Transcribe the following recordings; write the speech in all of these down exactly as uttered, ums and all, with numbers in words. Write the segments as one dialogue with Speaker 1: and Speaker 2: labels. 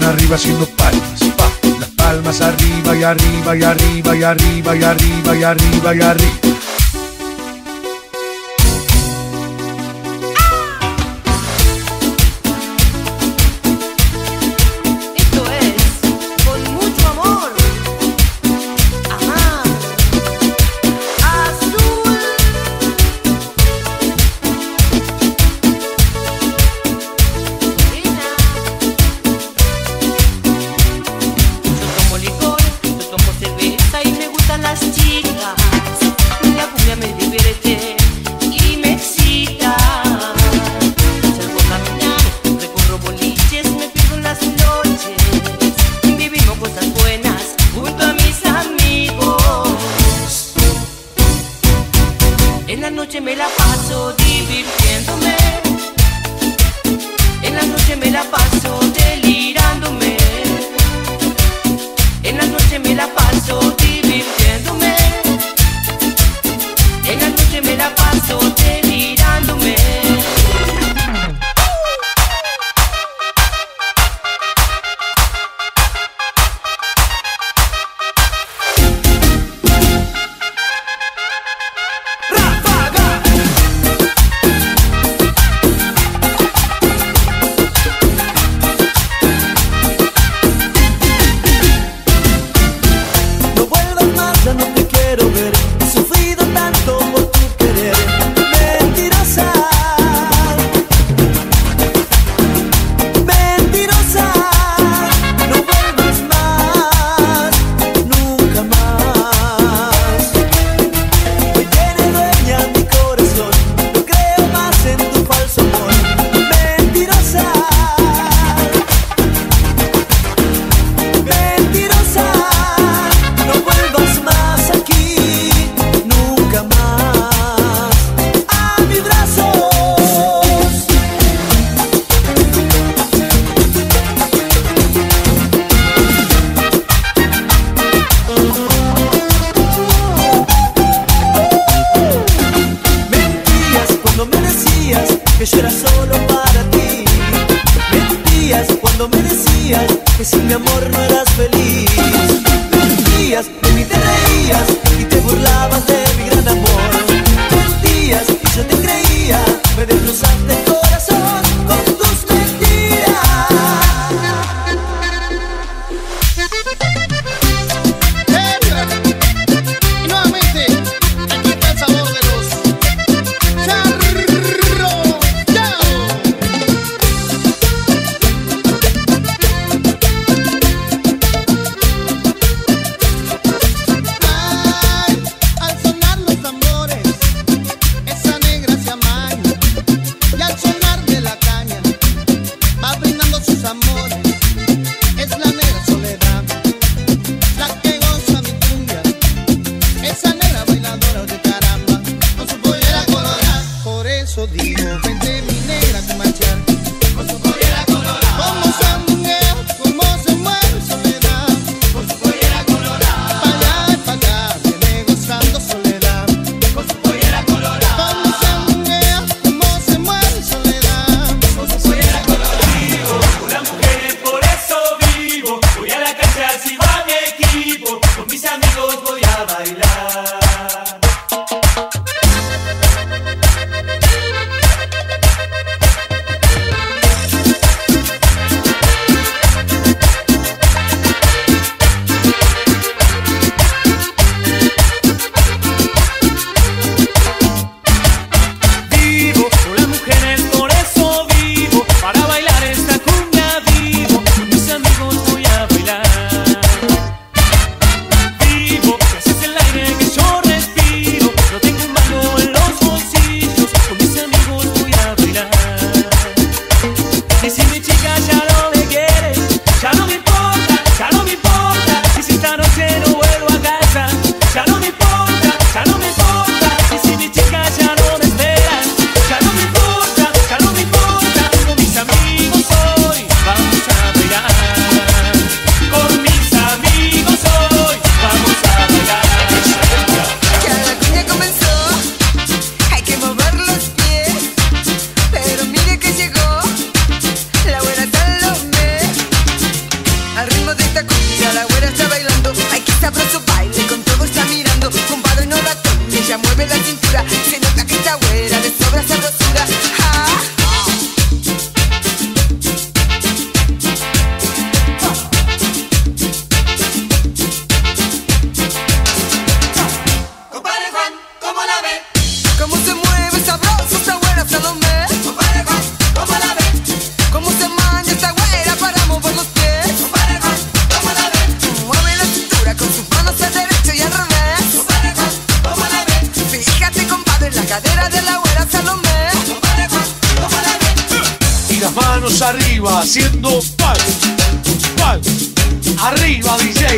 Speaker 1: suben arriba haciendo palmas, pa. Las palmas arriba y arriba y arriba y arriba y arriba y arriba y arriba.
Speaker 2: Me la paso divirtiéndome, en la noche me la paso delirándome, en la noche me la paso divirtiéndome, en la noche me la paso delirándome.
Speaker 3: Que yo era solo para ti. Mentías cuando me decías que sin mi amor no eras feliz. Mentías, de mí te reías y te burlabas de mi gran amor. Mentías y yo te creía, me destrozaste el corazón con tus mentiras.
Speaker 4: Y nuevamente, aquí está el sabor de los digo, vente mi negra a marchar con su pollera colorada. Como sandunguea, como se mueve soledad con su pollera colorada. Pa' allá y pa' acá, viene gozando soledad con su pollera colorada. Como sandunguea, como se mueve soledad con su pollera colorada.
Speaker 5: Vivo, una mujer, por eso vivo. Voy a la cancha si va mi equipo. Con mis amigos voy a bailar. Con mis amigos hoy vamos a bailar.
Speaker 1: manos arriba, haciendo pal, pal, arriba D J.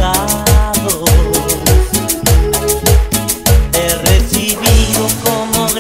Speaker 3: He recibido como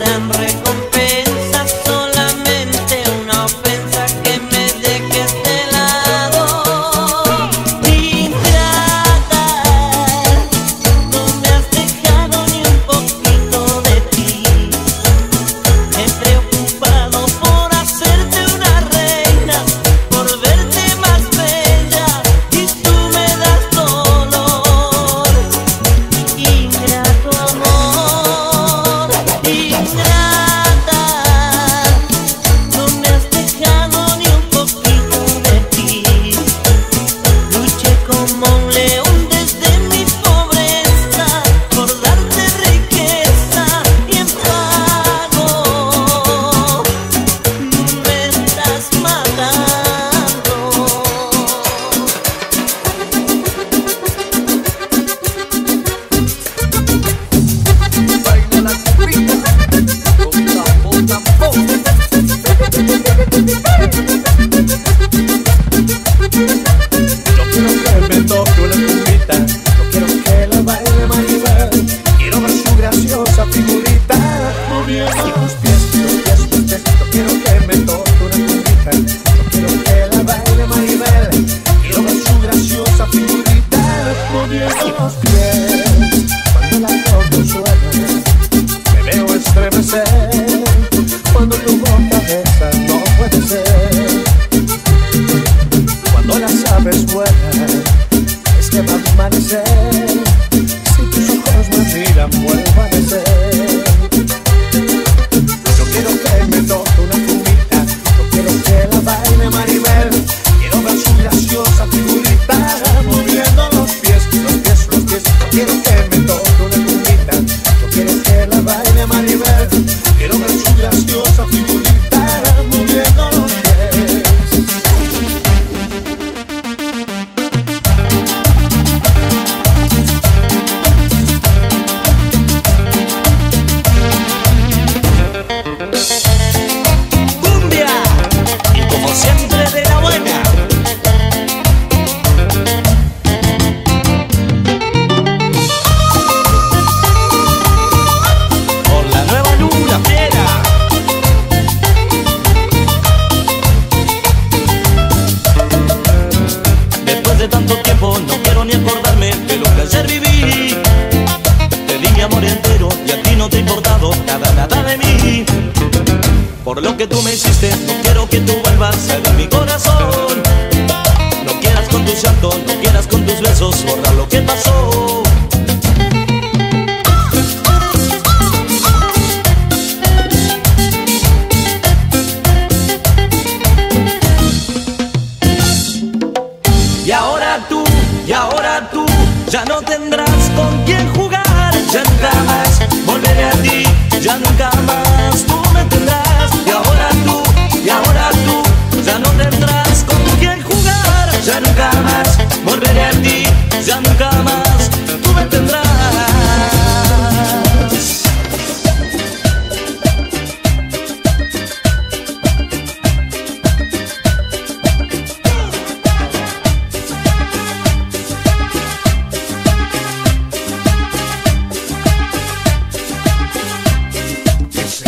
Speaker 4: moviendo los pies, los pies, los pies. Yo quiero que me toque una cubita, yo quiero que la baile Maribel. Quiero ver su graciosa figurita moviendo los pies. Cuando la toco suena, me veo estremecer. Cuando tu boca besa, no puede ser. Cuando las aves vuelan, es que va a amanecer. Si tus ojos me miran, vuelvo a nacer. Yo quiero que me toque una fumita, yo quiero que la baile Maribel. Quiero ver su graciosa figurita moviendo los pies, los pies, los pies. Yo quiero que me toque una fumita, yo quiero que la baile Maribel. Quiero ver su graciosa figurita moviendo los pies.
Speaker 3: Cumbia, y como siempre de la buena. Con la nueva luna fiera. Después de tanto tiempo no quiero ni acordarme de lo que ayer viví. Te di mi amor entero y a ti no te ha importado nada, nada de mí. Por lo que tú me hiciste, no quiero que tú vuelvas a ver mi corazón. No quieras con tu llanto, no quieras con tus besos borrar lo que pasó. Y ahora tú, y ahora tú, ya no tendrás con quién jugar. Ya nunca más volveré a ti, ya nunca más tú me tendrás. Y ahora tú, y ahora tú, ya no tendrás con quién jugar. Ya nunca más volveré a ti, ya nunca más tú me tendrás.
Speaker 1: Que se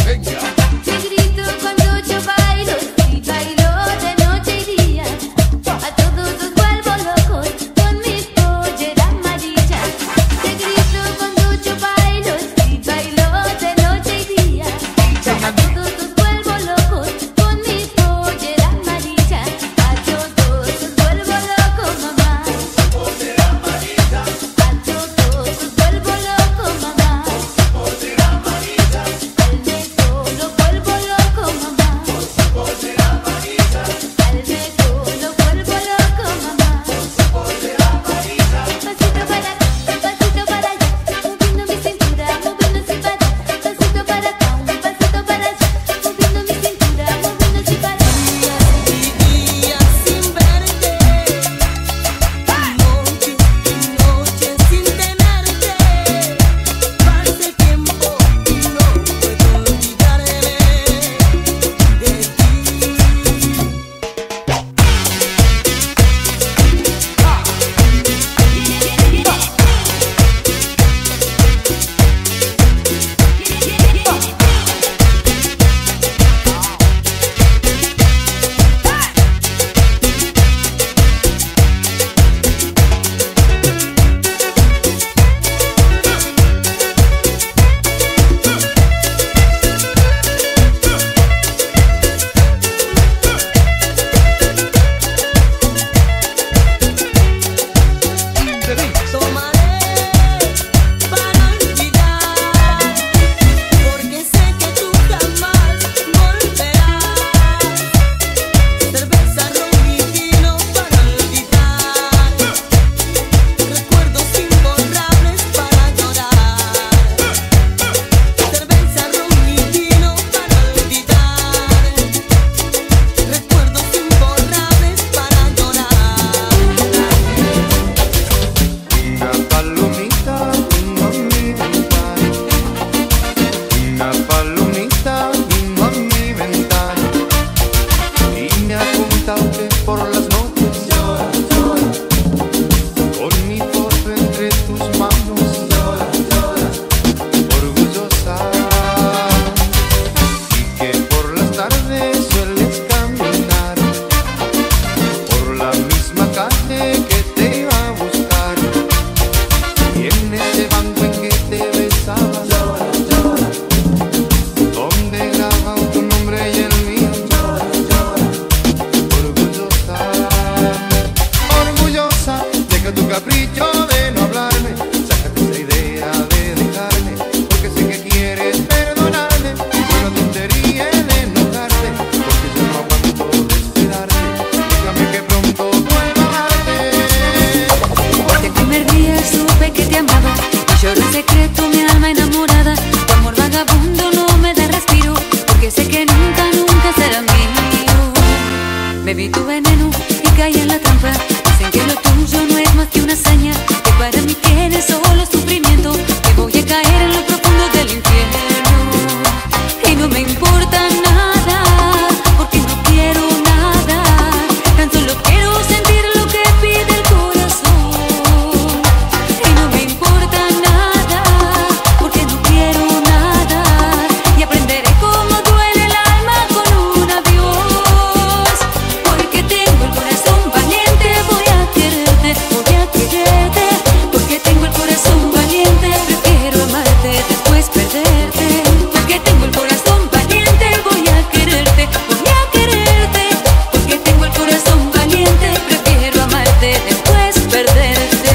Speaker 6: secreto, mi alma enamorada. Tu amor vagabundo no me da respiro, porque sé que nunca, nunca será mío. Bebí tu veneno y caí en la trampa. Dicen que lo tuyo no es más que una hazaña, que para mí tienes solo sufrimiento, que voy a caer en lo profundo del infierno. Y no me importa nada, porque no quiero nada, tan solo quiero sentir lo que pide el corazón. Y no me importa nada, porque no quiero nada, y aprenderé cómo duele el alma con un adiós. Porque tengo el corazón valiente, voy a quererte, voy a quererte. Porque tengo el corazón valiente, prefiero amarte después perderte. Porque tengo el corazón valiente, voy a quererte, voy a quererte. Porque tengo el corazón valiente, prefiero amarte después perderte.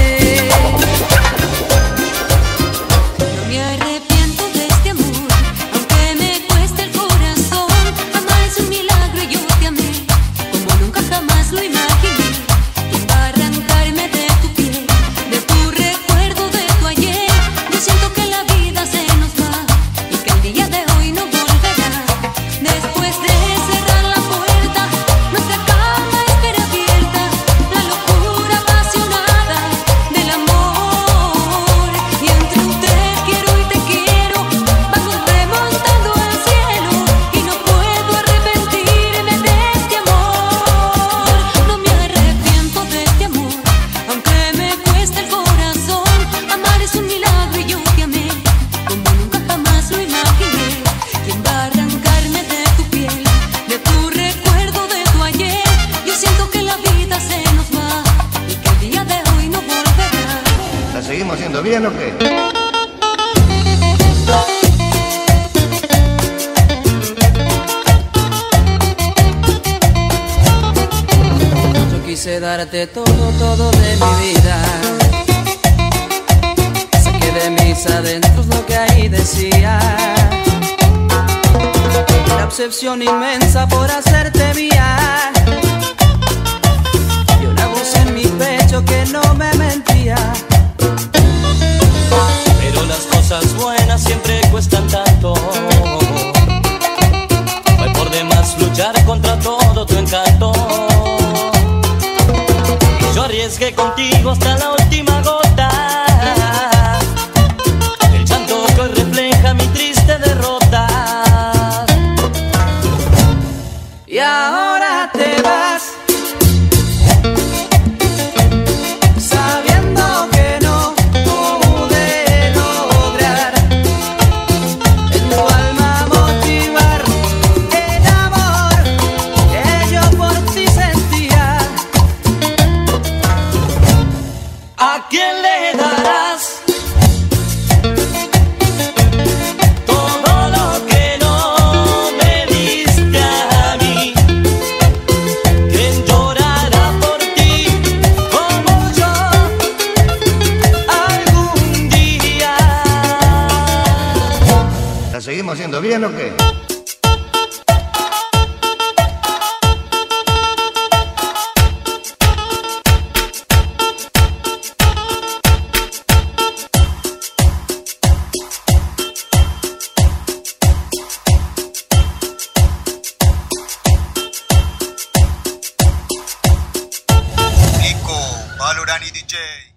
Speaker 6: No me arrepiento de este amor, aunque me cueste el corazón. Amar es un milagro y yo te amé como nunca jamás lo imaginé. ¿Quién va a arrancarme de tu piel, de tu recuerdo, de tu ayer? Yo siento que la vida se nos va y que el día de hoy no volverá. Después de cerrar la puerta, nuestra cama espera abierta, la locura apasionada del amor. Y entre un te quiero y te quiero, vamos remontando al cielo, y no puedo arrepentirme de este amor. No me arrepiento de este amor, aunque me cueste el corazón. Amar es un milagro y yo te amé como nunca jamás lo imaginé. ¿Quién va a arrancarme de tu piel, de tu recuerdo, de tu ayer? Yo siento que la vida se nos va y que el día de hoy no volverá.
Speaker 7: ¿La seguimos haciendo bien o qué?
Speaker 8: Yo quise darte todo, todo de mi vida. Saqué de mis adentros lo que ahí decía. La obsesión inmensa por hacerte mía, y una voz en mi pecho que no me mentía. Pero las cosas buenas siempre cuestan tanto, no hay por demás luchar contra todo tu encanto. Y yo arriesgué contigo hasta la última gota, el llanto que hoy refleja mi triste derrota. Y ahora te vas, sabiendo que no pude lograr en tu alma motivar el amor que yo por ti sentía. ¿A quién le darás todo lo que no me diste a mí? ¿Quién llorará por ti como yo algún día?
Speaker 7: ¿La seguimos haciendo bien o qué?
Speaker 9: Nico Valorani D J.